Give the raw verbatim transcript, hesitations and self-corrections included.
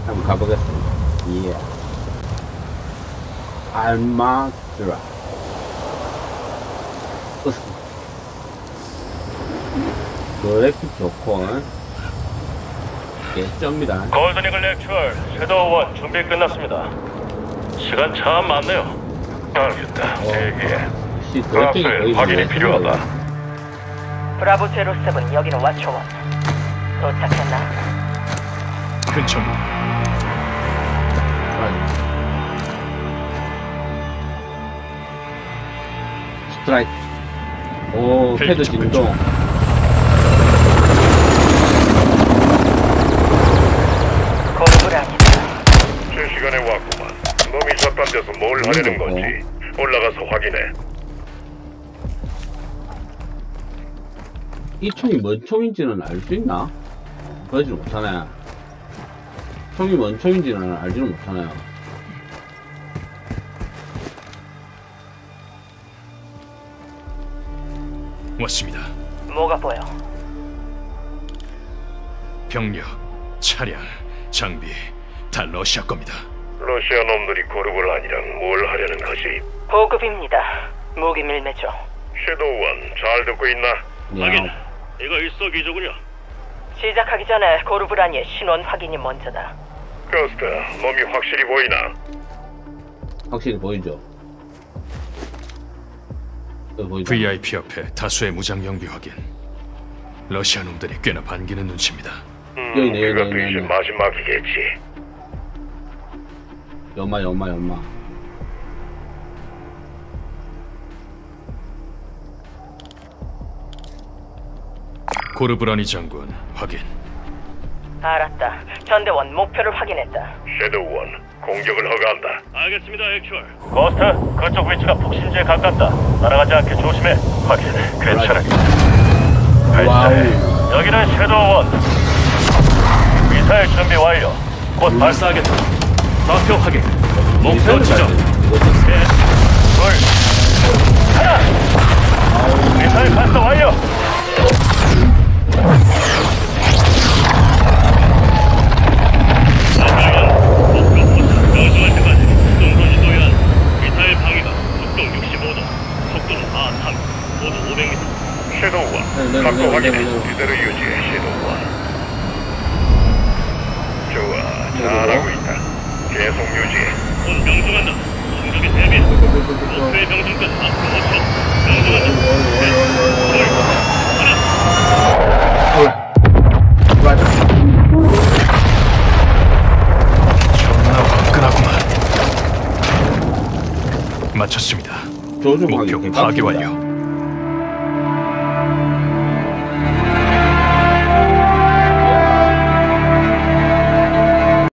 한번 가보겠습니다. 예. 알마드라. 그래픽 좋고 개쩝니다. 골든이글 렉츄얼 섀도우 일 준비 끝났습니다. 시간 참 많네요. 알겠다. 대기해. 프랑스에 확인이 필요하다. 브라보 제로 세븐, 여기는 와초원. 도착했나? 근처입니다. 스트라이크. 오, 패드 진동. 고르브란이다. 제 시간에 왔구만. 놈이 저딴 데서 뭘 하려는 건지 올라가서 확인해. 이 총이 뭔 총인지는 알 수 있나? 그러지는 못하네. 총이 뭔 총인지는 알지는 못하네요. 왔습니다. 뭐가 보여? 병력, 차량, 장비 다 러시아 겁니다. 러시아 놈들이 고르블란이랑 뭘 하려는 거지? 보급입니다. 무기 밀매죠. 섀도우 일 잘 듣고 있나? 확인. 이거 일석이조군요. 시작하기 전에 고르브란이의 신원 확인이 먼저다. 거스트, 놈이 확실히 보이나? 확실히 보이죠. 보이죠? 브이아이피 옆에 다수의 무장 경비 확인. 러시아 놈들이 꽤나 반기는 눈치입니다. 음, 여기 있네, 여기 그것도 있네, 이제 여기. 마지막이겠지. 연마, 연마, 연마. 고르브라니 장군 확인. 알았다. 전대원 목표를 확인했다. 섀도우 일, 공격을 허가한다. 알겠습니다, 액츄얼. 고스트, 그쪽 위치가 폭신지에 가깝다. 날아가지 않게 조심해. 확인, 괜찮으니까. 발사해. 여기는 섀도우 일. 미사일 준비 완료. 곧 발사하겠다. 좌표 확인. 목표 지점. 셋, 둘, 하나. 미사일 발사 완료. 명중할 때까지 동선이 도연. 미사일 방위가 속도 육십오 도, 속도는 마삼, 모두 오백 미터. 섀도우 일, 각도 확인해. 그대로 유지해, 섀도우 일. 좋아, 잘하고 있다. 계속 유지해. 곧 명중한다. 공격에 대비. 목표의 명중까지 앞으로 오 초. 명중한다. 셋, 둘, 하나. 존나 화끈하구만. 마쳤습니다. 조종 목표 확인. 파괴 완료.